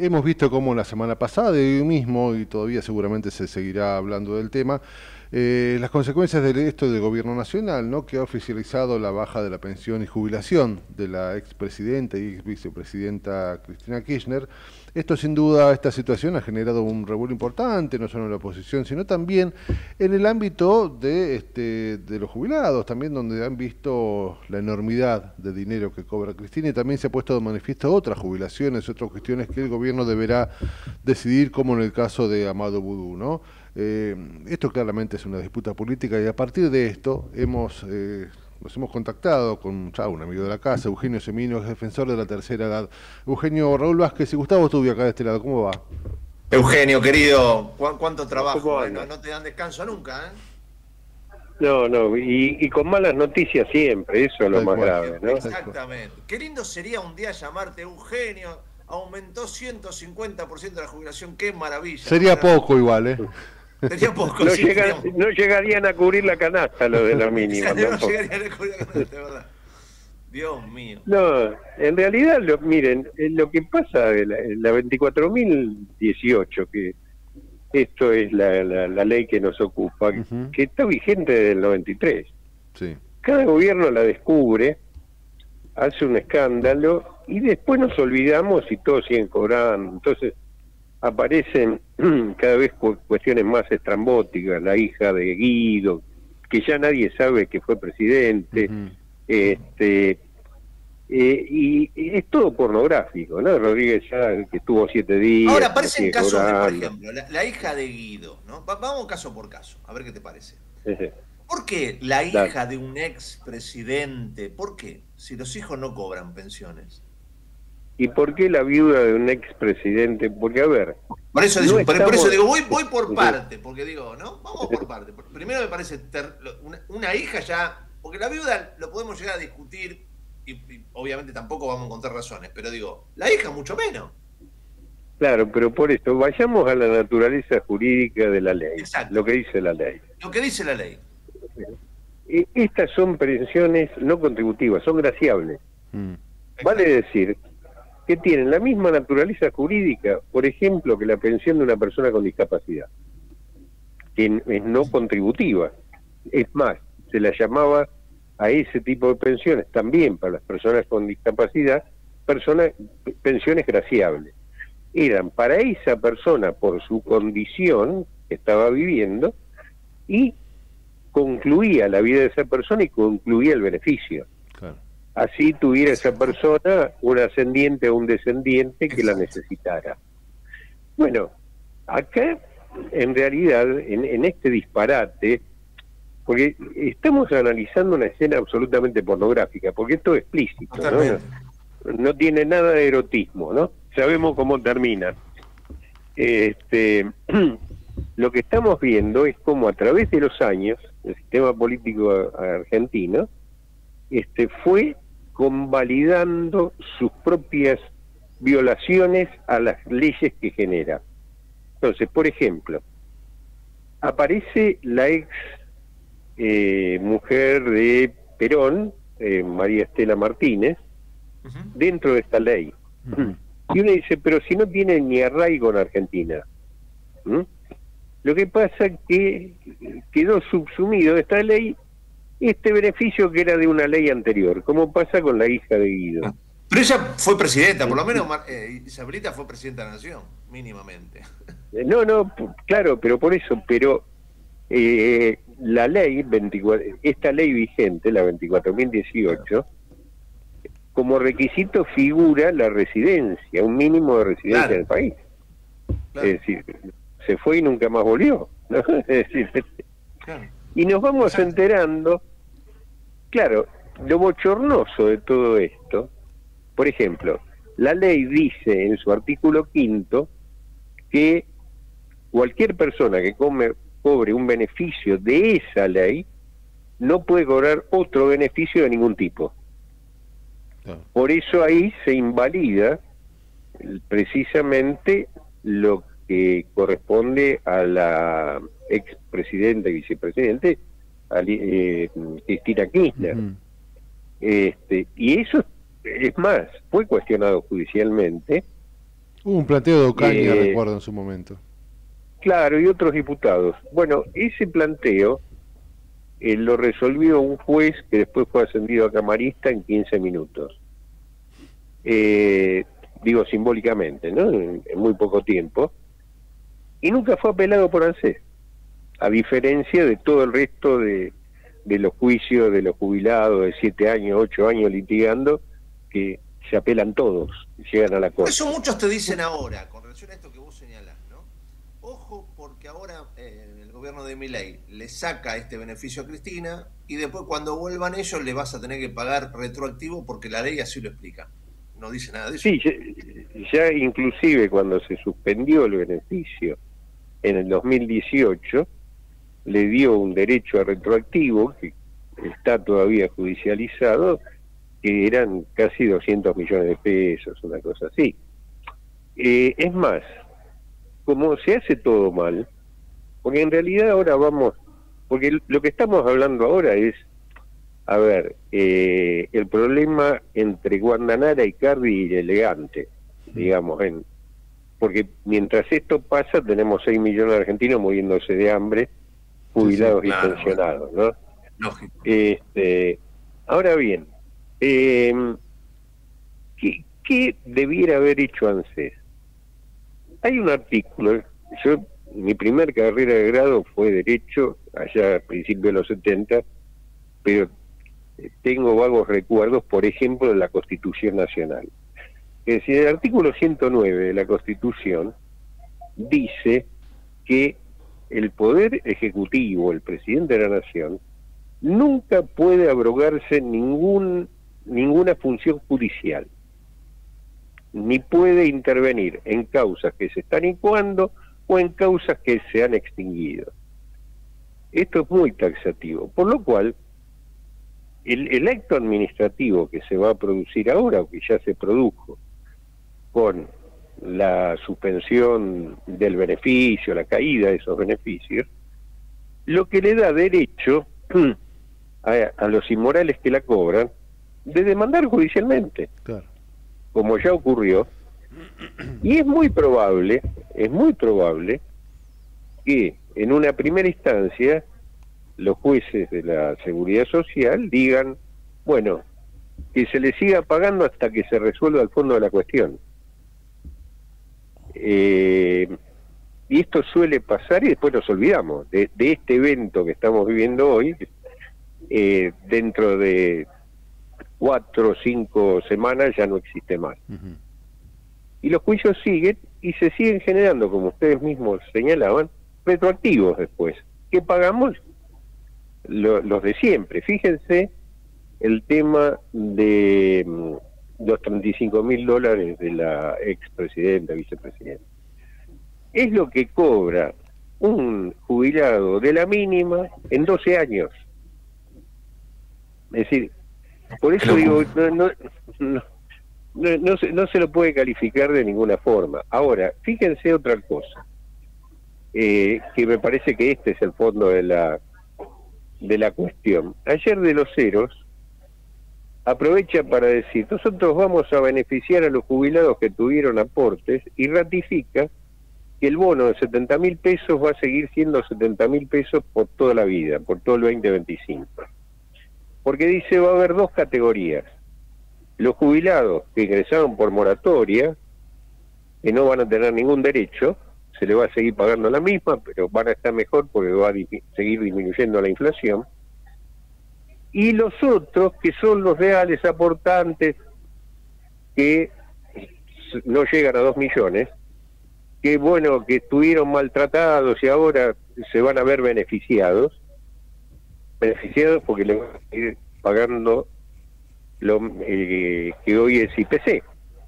Hemos visto cómo la semana pasada y hoy mismo, y todavía seguramente se seguirá hablando del tema, las consecuencias de esto del gobierno nacional, ¿no? Que ha oficializado la baja de la pensión y jubilación de la expresidenta y ex vicepresidenta Cristina Kirchner. Esto sin duda, esta situación ha generado un revuelo importante, no solo en la oposición, sino también en el ámbito de los jubilados, también donde han visto la enormidad de dinero que cobra Cristina y también se ha puesto de manifiesto otras jubilaciones, otras cuestiones que el gobierno deberá decidir, como en el caso de Amado Boudou, ¿no? Esto claramente es una disputa política y a partir de esto nos hemos contactado con ya un amigo de la casa, Eugenio Semino, defensor de la tercera edad. Eugenio, Raúl Vázquez y Gustavo Tubio acá de este lado, ¿cómo va? Eugenio, querido, ¿cuánto ¿Cómo trabajo? anda? No te dan descanso nunca, ¿eh? No, no, y con malas noticias siempre, eso es lo Tal más cual. grave, ¿no? Exactamente. Qué lindo sería un día llamarte Eugenio, aumentó 150% la jubilación, qué maravilla. Sería poco igual, ¿eh? Sería poco, No, sí, no llegarían a cubrir la canasta lo de la mínima no tampoco. llegaría a la jubilación, de verdad. Dios mío. No, en realidad, miren, lo que pasa de la 24.018, que esto es la ley que nos ocupa, Ujú. que está vigente desde el 93. Sí. Cada gobierno la descubre, hace un escándalo y después nos olvidamos y todos siguen cobrando. Entonces aparecen cada vez cuestiones más estrambóticas, la hija de Guido, que ya nadie sabe que fue presidente, Ujú. y es todo pornográfico, ¿no? Rodríguez ya que estuvo 7 días, Ahora, que aparecen sigue casos de, por cobrando. ejemplo, la hija de Guido, ¿no? Vamos caso por caso, a ver qué te parece. Ese, ¿Por qué la dale. hija de un expresidente? ¿Por qué? Si los hijos no cobran pensiones. ¿Y por qué la viuda de un expresidente? Porque, a ver, Por eso, no por eso estamos... digo, voy por parte, porque digo, ¿no? Vamos por parte. Primero me parece una hija ya, porque la viuda lo podemos llegar a discutir y obviamente tampoco vamos a encontrar razones, pero digo, la hija mucho menos. Claro, pero por eso, vayamos a la naturaleza jurídica de la ley, Exacto. lo que dice la ley. Lo que dice la ley. Estas son pensiones no contributivas, son graciables. Mm. Vale decir que tienen la misma naturaleza jurídica, por ejemplo, que la pensión de una persona con discapacidad, que es no contributiva. Es más, se la llamaba a ese tipo de pensiones también para las personas con discapacidad, pensiones graciables. Eran para esa persona por su condición que estaba viviendo y concluía la vida de esa persona y concluía el beneficio. Claro. Así tuviera esa persona un ascendiente o un descendiente que la necesitara. Bueno, acá en realidad, en este disparate, porque estamos analizando una escena absolutamente pornográfica, porque esto es explícito, ¿no? Totalmente. No tiene nada de erotismo, ¿no? Sabemos cómo termina. Lo que estamos viendo es cómo a través de los años el sistema político argentino fue convalidando sus propias violaciones a las leyes que genera. Entonces, por ejemplo, aparece la ex mujer de Perón, María Estela Martínez, dentro de esta ley. Ujú. Y uno dice, pero si no tiene ni arraigo en Argentina. ¿Mm? Lo que pasa es que quedó subsumido de esta ley este beneficio que era de una ley anterior, como pasa con la hija de Guido. Pero ella fue presidenta, por lo menos Isabelita fue presidenta de la Nación, mínimamente. No, claro, pero por eso, pero la ley 24, esta ley vigente, la 24.018, como requisito figura la residencia, un mínimo de residencia Claro. en el país. Claro. Es decir, se fue y nunca más volvió, ¿no? Es decir, Claro. y nos vamos Exacto. enterando, claro, lo bochornoso de todo esto, por ejemplo, la ley dice en su artículo 5 que cualquier persona que cobre un beneficio de esa ley no puede cobrar otro beneficio de ningún tipo. Claro. Por eso ahí se invalida precisamente lo que corresponde a la expresidenta y vicepresidente Cristina Kirchner. Ujú. Y eso es más, fue cuestionado judicialmente Hubo un planteo de Ocaña, recuerdo en su momento. Claro, y otros diputados. Bueno, ese planteo lo resolvió un juez que después fue ascendido a camarista en 15 minutos. Digo simbólicamente, ¿no? En muy poco tiempo. Y nunca fue apelado por ANSES, a diferencia de todo el resto de los juicios de los jubilados de 7 años, 8 años litigando, que se apelan todos, llegan a la corte. Eso muchos te dicen ahora, con relación a esto que vos señalás, ¿no? Ojo, porque ahora el gobierno de Milei le saca este beneficio a Cristina y después cuando vuelvan ellos le vas a tener que pagar retroactivo porque la ley así lo explica. No dice nada de eso. Sí, ya inclusive cuando se suspendió el beneficio en el 2018, le dio un derecho a retroactivo que está todavía judicializado, que eran casi 200 millones de pesos, una cosa así. Es más, como se hace todo mal, porque en realidad ahora vamos, porque lo que estamos hablando ahora es, a ver, el problema entre Guandanara, Icardi y Elegante, digamos, porque mientras esto pasa tenemos 6 millones de argentinos muriéndose de hambre, jubilados, sí, claro, y pensionados, ¿no? Lógico. Ahora bien, ¿qué debiera haber hecho ANSES? Hay un artículo, mi primer carrera de grado fue Derecho, allá a principios de los 70, pero tengo vagos recuerdos, por ejemplo, de la Constitución Nacional. Es decir, el artículo 109 de la Constitución dice que el Poder Ejecutivo, el Presidente de la Nación, nunca puede abrogarse ninguna función judicial, ni puede intervenir en causas que se están incoando o en causas que se han extinguido. Esto es muy taxativo, por lo cual el acto administrativo que se va a producir ahora, o que ya se produjo, con la suspensión del beneficio, la caída de esos beneficios, lo que le da derecho a los inmorales que la cobran de demandar judicialmente, claro, como ya ocurrió, y es muy probable que en una primera instancia los jueces de la Seguridad Social digan, bueno, que se le siga pagando hasta que se resuelva el fondo de la cuestión. Y esto suele pasar y después nos olvidamos de este evento que estamos viviendo hoy. Dentro de 4 o 5 semanas ya no existe más. Uh-huh. Y los juicios siguen y se siguen generando, como ustedes mismos señalaban, retroactivos después. ¿Qué pagamos? Los de siempre. Fíjense el tema de los $35.000 de la expresidenta, vicepresidenta. Es lo que cobra un jubilado de la mínima en 12 años. Es decir, por eso digo, no se lo puede calificar de ninguna forma. Ahora, fíjense otra cosa, que me parece que este es el fondo de la cuestión. Ayer de los Ceros aprovecha para decir, nosotros vamos a beneficiar a los jubilados que tuvieron aportes, y ratifica que el bono de 70.000 pesos va a seguir siendo 70.000 pesos por toda la vida, por todo el 2025. Porque dice, va a haber 2 categorías. Los jubilados que ingresaron por moratoria, que no van a tener ningún derecho, se les va a seguir pagando la misma, pero van a estar mejor porque va a seguir disminuyendo la inflación. Y los otros, que son los reales aportantes, que no llegan a 2 millones, que bueno, que estuvieron maltratados y ahora se van a ver beneficiados porque le van a ir pagando lo que hoy es IPC.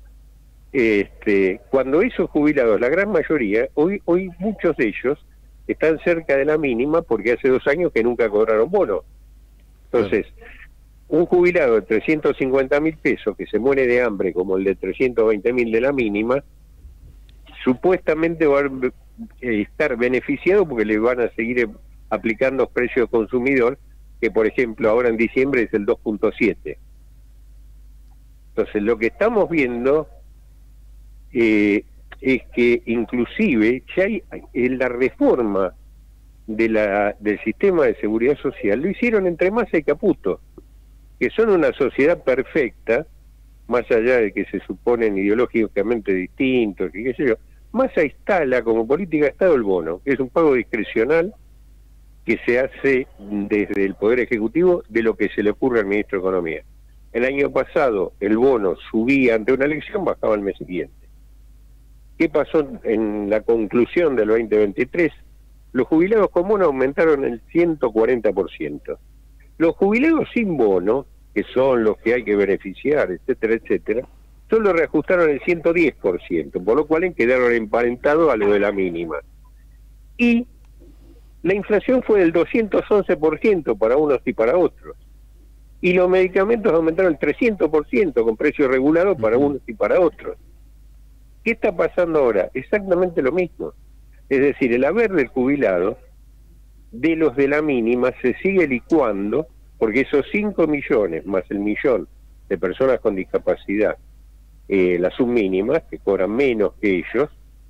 Cuando esos jubilados, la gran mayoría, hoy muchos de ellos están cerca de la mínima porque hace 2 años que nunca cobraron bono. Entonces, un jubilado de 350.000 pesos que se muere de hambre como el de 320.000 de la mínima, supuestamente va a estar beneficiado porque le van a seguir aplicando precios consumidor, que por ejemplo ahora en diciembre es el 2.7. Entonces lo que estamos viendo es que inclusive ya hay en la reforma del sistema de seguridad social, lo hicieron entre Massa y Caputo, que son una sociedad perfecta, más allá de que se suponen ideológicamente distintos, y qué sé yo. Massa instala como política de Estado el bono, que es un pago discrecional que se hace desde el Poder Ejecutivo de lo que se le ocurre al ministro de Economía. El año pasado el bono subía ante una elección, bajaba el mes siguiente. ¿Qué pasó en la conclusión del 2023? Los jubilados con bono aumentaron el 140%. Los jubilados sin bono, que son los que hay que beneficiar, etcétera, etcétera, solo reajustaron el 110%, por lo cual quedaron emparentados a lo de la mínima. Y la inflación fue del 211% para unos y para otros. Y los medicamentos aumentaron el 300% con precio regulado para unos y para otros. ¿Qué está pasando ahora? Exactamente lo mismo. Es decir, el haber del jubilado, de los de la mínima, se sigue licuando, porque esos 5 millones más el millón de personas con discapacidad, las submínimas, que cobran menos que ellos,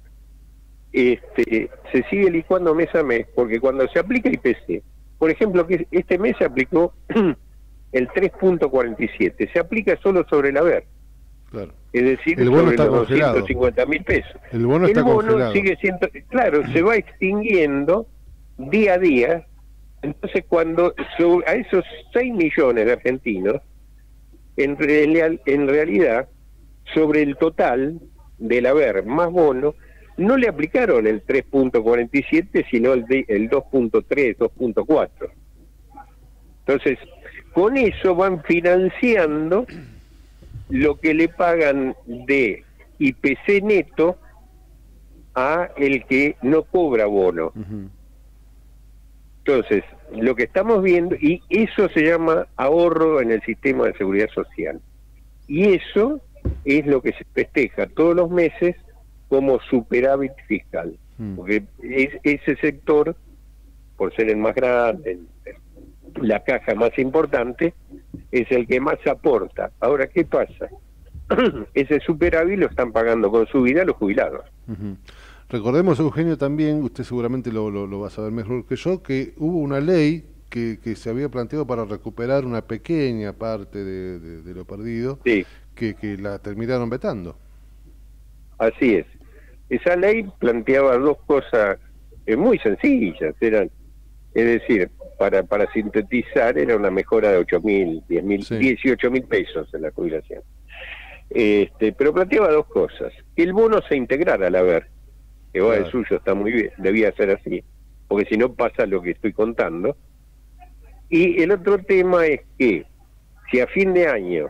se sigue licuando mes a mes, porque cuando se aplica IPC, por ejemplo, que este mes se aplicó el 3.47, se aplica solo sobre el haber. Claro. Es decir, el bono sobre está los congelado. 250.000 pesos. El bono está congelado. Sigue siendo, claro, se va extinguiendo día a día. Entonces, cuando a esos 6 millones de argentinos, en realidad, sobre el total del haber más bono, no le aplicaron el 3.47, sino el 2.3, 2.4. Entonces, con eso van financiando lo que le pagan de IPC neto a el que no cobra bono. Entonces, lo que estamos viendo, y eso se llama ahorro en el sistema de seguridad social. Y eso es lo que se festeja todos los meses como superávit fiscal. Porque ese sector, por ser el más grande, la caja más importante, es el que más aporta. Ahora, ¿qué pasa? Ese superávit lo están pagando con su vida los jubilados. Recordemos, Eugenio, también, usted seguramente lo va a saber mejor que yo, que hubo una ley que se había planteado para recuperar una pequeña parte de lo perdido, sí, que la terminaron vetando. Así es. Esa ley planteaba dos cosas muy sencillas. Es decir, para sintetizar, era una mejora de 8.000, 10.000, sí, 18.000 pesos en la jubilación. Pero planteaba dos cosas: que el bono se integrara al haber, que va, claro, el suyo está muy bien, debía ser así, porque si no pasa lo que estoy contando. Y el otro tema es que si a fin de año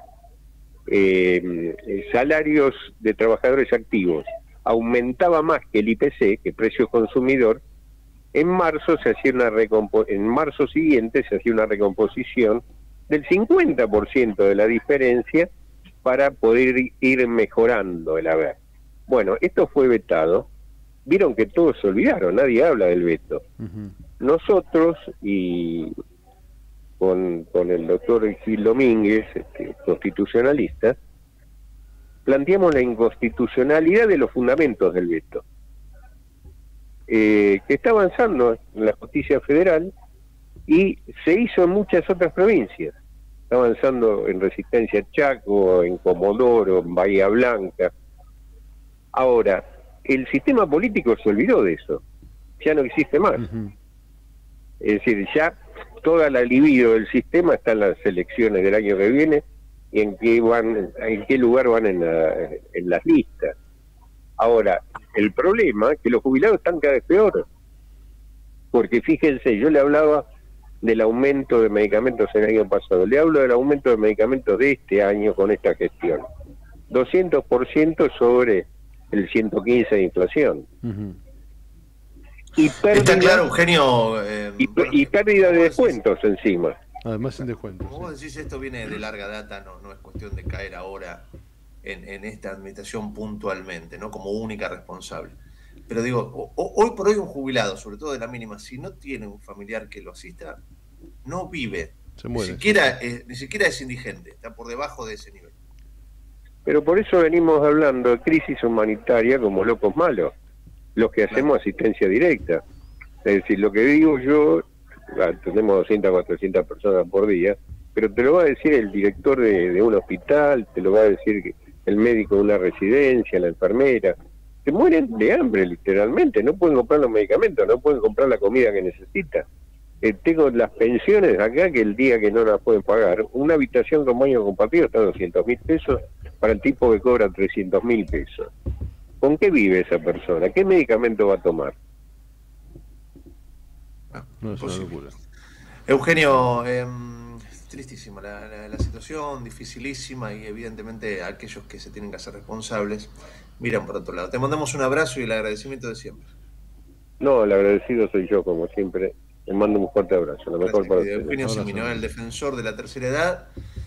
salarios de trabajadores activos aumentaba más que el IPC, que precio consumidor, en marzo en marzo siguiente se hacía una recomposición del 50% de la diferencia para poder ir mejorando el haber. Bueno, esto fue vetado. Vieron que todos se olvidaron, nadie habla del veto. Nosotros, y con el doctor Gil Domínguez, constitucionalista, planteamos la inconstitucionalidad de los fundamentos del veto, que está avanzando en la justicia federal y se hizo en muchas otras provincias. Está avanzando en Resistencia Chaco, en Comodoro, en Bahía Blanca. Ahora, el sistema político se olvidó de eso, ya no existe más. Es decir, ya toda la libido del sistema está en las elecciones del año que viene y en qué lugar van en las listas. Ahora, el problema es que los jubilados están cada vez peor, porque fíjense, yo le hablaba del aumento de medicamentos el año pasado, le hablo del aumento de medicamentos de este año con esta gestión, 200% sobre el 115 de inflación. Y pérdida, está claro, Eugenio, y pérdida de descuentos encima. Además en descuentos. Como vos decís, esto viene de larga data, no es cuestión de caer ahora en esta administración puntualmente, ¿no? Como única responsable. Pero digo, hoy por hoy un jubilado, sobre todo de la mínima, si no tiene un familiar que lo asista, no vive. Se muere. Ni siquiera es indigente, está por debajo de ese nivel. Pero por eso venimos hablando de crisis humanitaria como locos malos, los que hacemos asistencia directa. Es decir, lo que digo yo, tenemos 200, 400 personas por día, pero te lo va a decir el director de un hospital, te lo va a decir el médico de una residencia, la enfermera. Se mueren de hambre, literalmente, no pueden comprar los medicamentos, no pueden comprar la comida que necesitan. Tengo las pensiones acá que el día que no las pueden pagar, una habitación con baño compartido está a 200.000 pesos para el tipo que cobra 300.000 pesos. ¿Con qué vive esa persona? ¿Qué medicamento va a tomar? No, es una locura. Eugenio, tristísima la situación, dificilísima, y evidentemente aquellos que se tienen que hacer responsables miran por otro lado. Te mandamos un abrazo y el agradecimiento de siempre. No, el agradecido soy yo, como siempre. Les mando un fuerte abrazo. Lo mejor para ustedes. Eugenio Cimino, el defensor de la tercera edad.